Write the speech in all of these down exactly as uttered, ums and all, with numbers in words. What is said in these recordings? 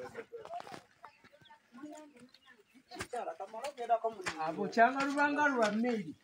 Abo cyangwa rubanga rwa meli.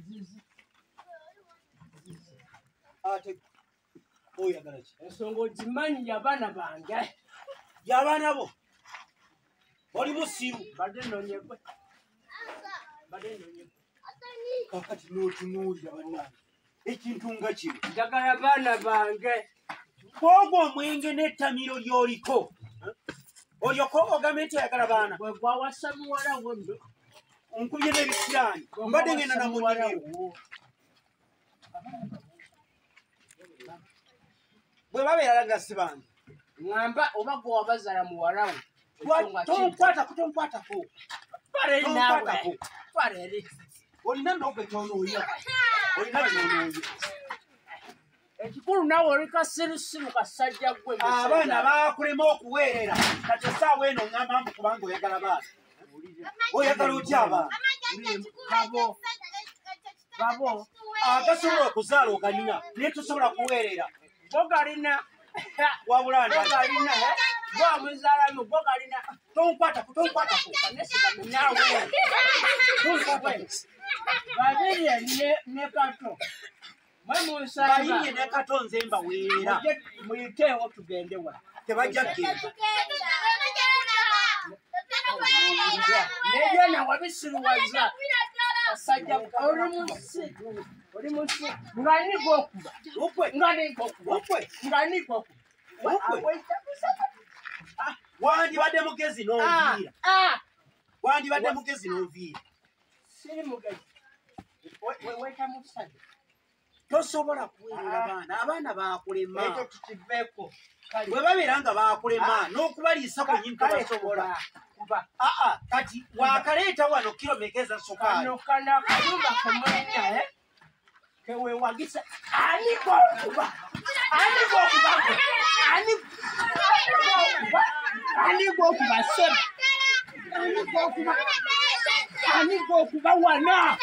Ate oya garachi. Esongo jimanyi yabana bange. Yabana bo. Oli musiru Bade nonyekwe. Bade nonyekwe. Kakati n'otunuulira bannange ekintu nga kino Njagala baana bange. Kwogwo omwenge n'ettamiro ly'oliko olyoko ogambye nti oyagala baana Bwe gwawasa muwala wondo. onkubye n'ebisiraani mbadde ngenda na munnimiro bwe babeera laga si bange Ngamba oba gwe wabazaala muwala wo. tonkwatako tonkwatako Pare nawe. Pare. olina nogwe kyonooya olina kyonooya Ekikulu nawe oli kasirusiru kasajja gwe. abaana baakulema okuweerera kati essaawa eno ŋŋamba mbu kubanga oyagala baana oyagala otya abaana Babo. Babo. agasobola okuzaala ogalina naye tosobola kuweerera Bogalina. wabula Bogalina. Bwamuzaalamu bogalina. tonkwatako tonkwatako Nawe. Babiri ne ne kato. Mwe musanga. bayinye ne katonze mbaweerera Muyiteewo tugende wa. tebajja kgenda Nebyona wabisiruwaza. Basajja oli musi. Oli musi. Ngani gokuba. okwe Ngani gokuba. okwe Ngani gokuba. okwe wandibadde mugezi n'onviira Ah. wandibadde mugezi n'onviira Siri mugezi. Weta musajja. tosobola kuweerera baana abaana baakulema Ekyo tukiveeko. bwe babeera nga baakulema n'okubaliisa kwennyini tobasobola Kuba. aa kati wakaleeta wano kilomegeza sukaali Kano kana akayumba kemulina eh? Kewewagisa. Ani gokuba. Ani gokuba. Ani gokuba. Ani gokuba sebe. Ani gokuba. Ani gokuba wana.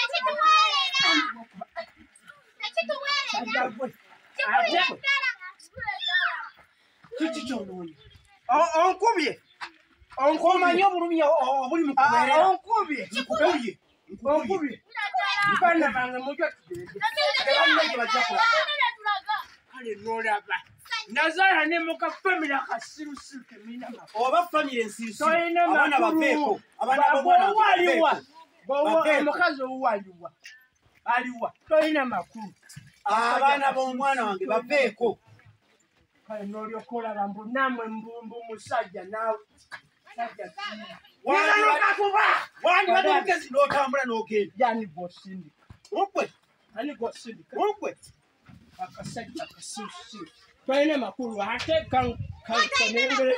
kiki kyonoonya Onkubye. omanyi obulumi obuli mu kubeerera Onkubye. nkubye Onkubye. Bana bange mujja tugende. tebalina gye bajja kulaga Kale n'olaba. Nazaala ne muka family akasirusiru temulina makulu. oba famire ensiisu Toyina abaana makulu. baveeko abaana b'omwana Bw'owaliwa. Baveeko. Omukazi owaliwa. Aliwa. Toyina makulu. abaana b'omwana wange baveeko Kale n'olyoka olaba mbu namwe mbumbu musajja naawe. Musajja wandibadde mugezi n'otambula n'ogenda yani gw'osindika. okwe Ani gw'osindika. okwe Akasajja akasirusiru. Toyina makulu ate kanengere.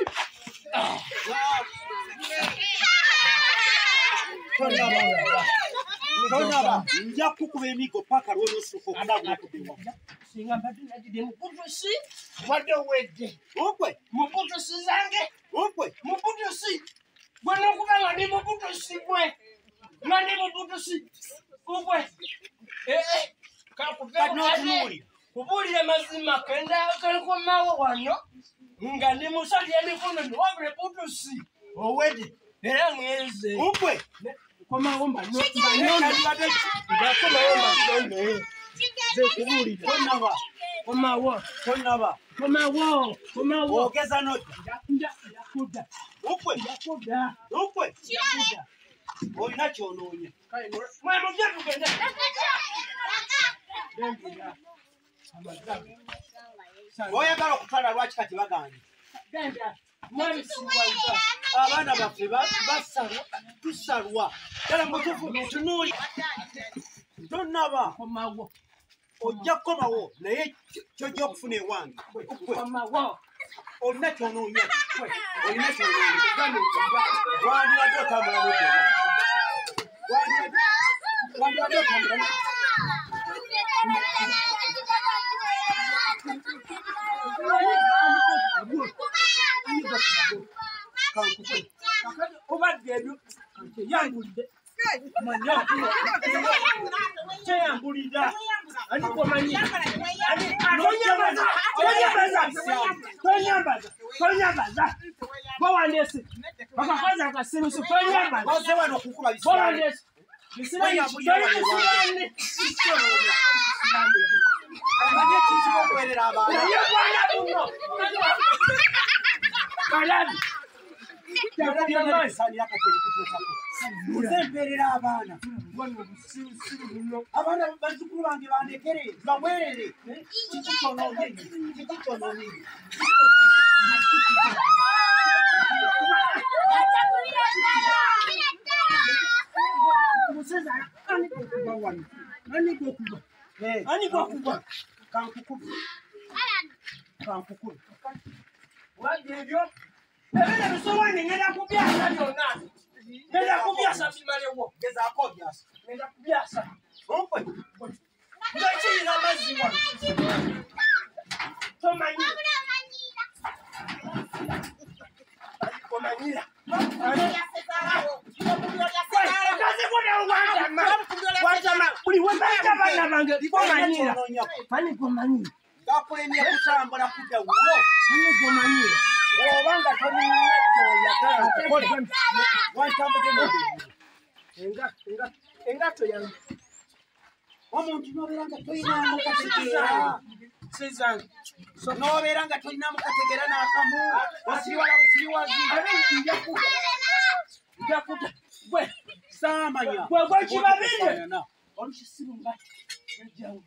tonaba nja kukuba emigo paka lw'onosuka okudagokuddewa Singa mbadde najide mubutusi wadde wedde. okwe Mubutusi zange. okwe Mubutusi. Gwe n'okuba nga ndi mubutusi gwe. Nga ndi mubutusi. Gwe. Eh. kati n'otunuulira Kubuulira mazima kenda kalikomawo wano nga ndi musajja emifuno wabula butusi owedde era ngenze okwe komawo mba tonaba komawo tonaba komawo komawo ogeza nojja yakuda okwe yakuda okwe olina kyonoonya mwe mujja tugende Genda. Amagaga. oyagala okutwala lwaki kati baganye Genda. Mwami siwaza. abaana baffe basalwa tusalwa ddala mutufu tunuuli tonaba Komawo. ojja kukomawo naye kyojja okufuna ewange Komawo. olina kyonoonya olina kyonoonya wandibadde otambula n'odda wandibadde otambula Obadde ebyo yambulidde. Kyeyambulira. Ani komanyi. Ani tonyambaza. Tonyambaza. Tonyambaza. Tonyabaza. Bawandese. Bakakaza akasirusu tonyabaza. Baze wano okukuba bisira. Bawandese. Bisira yisirani. Amanye kizimo okwerera abaana. Yabwana buno. Kalabi. Zemperera abaana. Abaana bazukulu bange bandekere bamwerere. Kiki kyonoonye. Kiki kyonoonye. Ani gwakuba. Kankukulu. Kankukulu. Wajebyo. Ebene bisobanyi ngenda kubyasa byonna. Ngenda kubyasa bimalewo. Gezaako byasa. Ngenda kubyasa. Onkwe. Ngakiyina amazzi wano. Tomanyi. Omanyira. Kazi kuna wajama. Wajama. Buli webanga bana bange. Omanyira. Mani gomanyira. Gakulemye kutambula kudda wuwo. Mani gomanyira. Obanga tolina kyoyagala okukola wantambuze n'obululu. Enga enga engato yange. Omuntu n'obeera nga tolinamu kategeera. Sizange. N'obeera nga tolinamu kategeera n'akamu. Osiriwala busiriwazi. Njakuta. Njakuta. Gwe. Saamanya. Gwe gwe kibabire. Olukisiru nga. Njawo.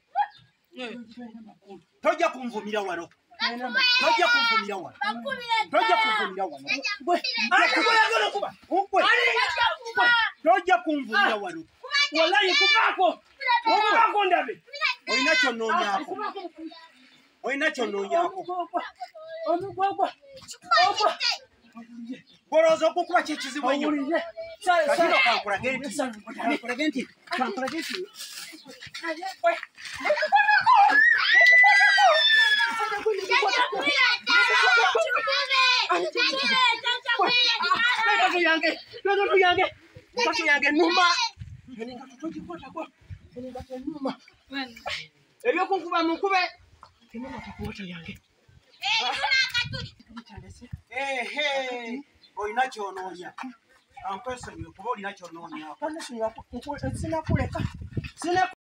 Tojja kunvumira wano. Tojja kunvumira wano. Tojja kunvumira wano. Ani kuyagala kuba. Ukwe. Tojja kunvumira wano. Wallahi kubaako. Kubaako ndabe. Olina kyonnoonyaako. Olina kyonnoonyaako. Omugwagwa. Ogwa. Golooza okukuba kyekizibu ennyo. Kakino kankulage nti. Kankulage nti. Kankulage nti. Ebyokunkuba mukube. Ehe. Olina kyonoonya. Kankwesonyiwe kuba olina kyonnoonyaako. Sinakuleka. Sina